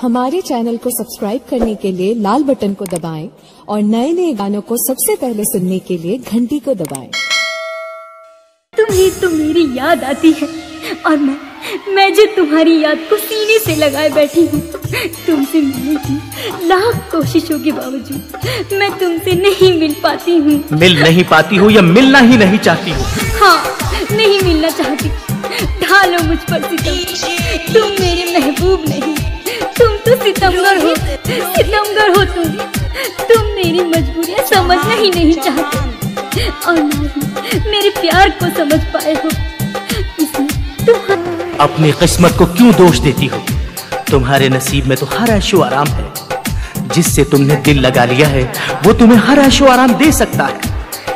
हमारे चैनल को सब्सक्राइब करने के लिए लाल बटन को दबाएं और नए नए गानों को सबसे पहले सुनने के लिए घंटी को दबाएं। तुम्हें तो मेरी याद आती है और मैं जो तुम्हारी याद को सीने से लगाए बैठी हूँ। तुमसे मिलने की लाख कोशिशों के बावजूद मैं तुमसे नहीं मिल पाती हूँ। मिल नहीं पाती हूँ या मिलना ही नहीं चाहती हूँ? हाँ, नहीं मिलना चाहती। ढालो मुझ पर सितम, तुम मेरे महबूब नहीं, तुम तो सितमगर हो, सितमगर हो तुम मेरी मजबूरियाँ समझना ही नहीं चाहते और ना ही मेरे प्यार को समझ पाए हो। इसलिए तुम अपनी किस्मत को क्यों दोष देती हो? तुम्हारे नसीब में तो हर ऐशो आराम है। जिससे तुमने दिल लगा लिया है वो तुम्हें हर ऐशो आराम दे सकता है।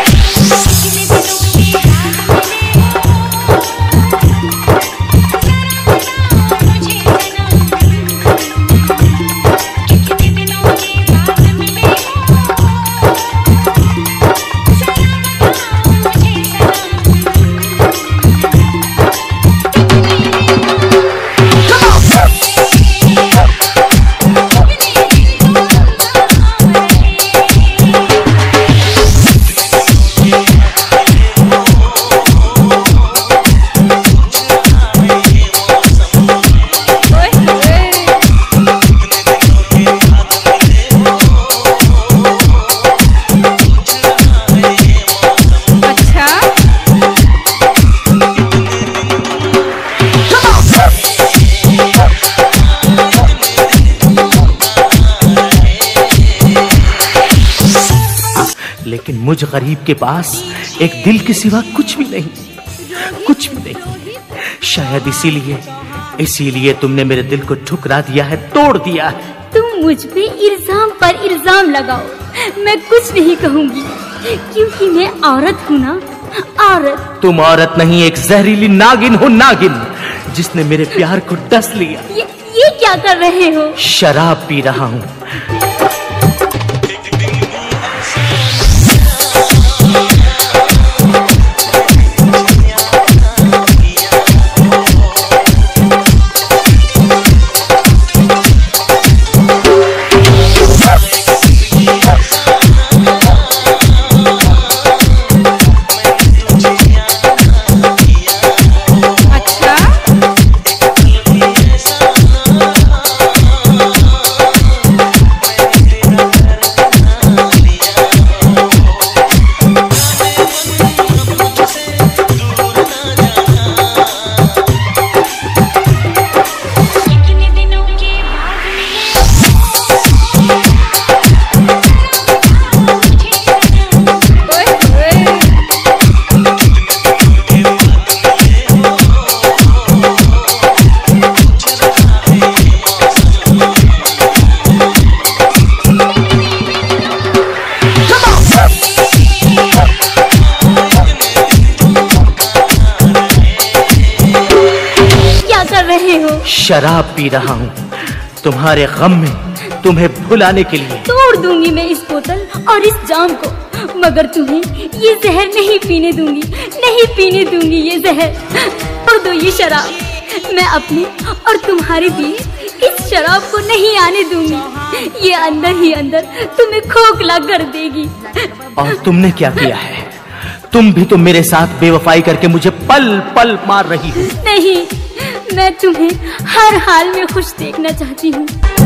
लेकिन मुझ गरीब के पास एक दिल के सिवा कुछ भी नहीं, कुछ भी नहीं। शायद इसीलिए तुमने मेरे दिल को ठुकरा दिया है, तोड़ दिया है। तुम मुझ पे इल्जाम पर इल्जाम लगाओ, मैं कुछ नहीं कहूँगी क्योंकि मैं औरत हूँ ना, औरत। तुम औरत नहीं, एक जहरीली नागिन हो, नागिन जिसने मेरे प्यार को डस लिया। ये क्या कर रहे हो? शराब पी रहा हूँ। शराब पी रहा हूँ तुम्हारे गम में, तुम्हें भुलाने के लिए। तोड़ दूंगी मैं इस बोतल और इस जाम को, मगर तुम्हें ये जहर नहीं पीने दूंगी, नहीं पीने दूंगी ये जहर। तोड़ दो ये शराब, मैं अपने और तुम्हारे बीच इस शराब को नहीं आने दूंगी। ये अंदर ही अंदर तुम्हें खोखला कर देगी। और तुमने क्या किया है? तुम भी तो मेरे साथ बेवफाई करके मुझे पल पल मार रही हो। नहीं, मैं तुम्हें हर हाल में खुश देखना चाहती हूँ।